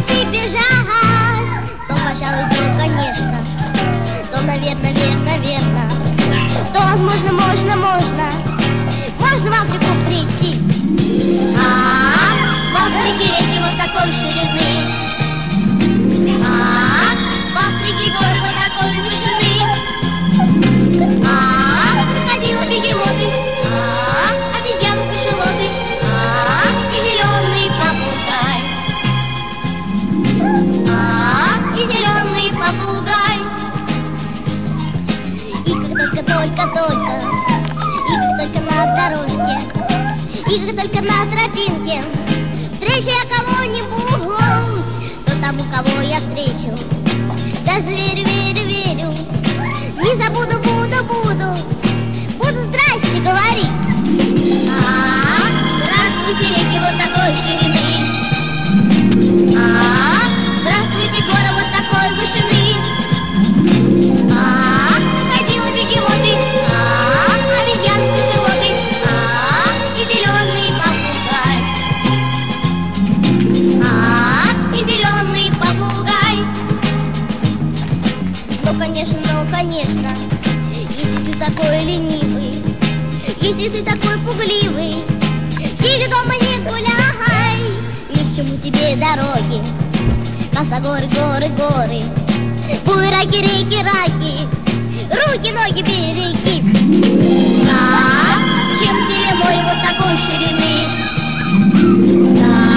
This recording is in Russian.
идти бежать, то, пожалуй, то, конечно, то, наверное, верно, то, возможно, можно в Африку прийти. В Африке реки вот такой ширины, в Африке горы вот такой вышины, крокодилы, бегемоты, обезьяны, кашалоты, и зеленый попугай, и зеленый попугай. И как только на дорожке, и как только на тропинке встречу я кого-нибудь, то тому, кого я встречу, даже верю, не забуду, буду здрасте говорить. Здравствуйте, реки вот такой ширины, здравствуйте, горы вот такой вышины, крокодилы, бегемоты, обезьяны, кашалоты, и зеленый попугай, и зеленый попугай. Ну, конечно, если ты такой ленивый, если ты такой пугливый, сиди дома, не гуляй, ни к чему тебе дороги, косогоры, горы, буераки, реки, руки, ноги береги. Чем тебе море вот такой ширины?